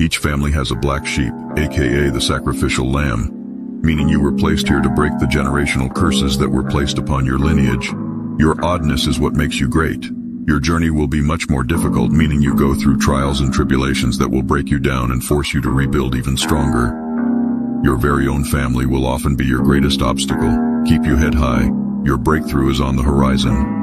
Each family has a black sheep, aka the sacrificial lamb, meaning you were placed here to break the generational curses that were placed upon your lineage. Your oddness is what makes you great. Your journey will be much more difficult, meaning you go through trials and tribulations that will break you down and force you to rebuild even stronger. Your very own family will often be your greatest obstacle. Keep your head high. Your breakthrough is on the horizon.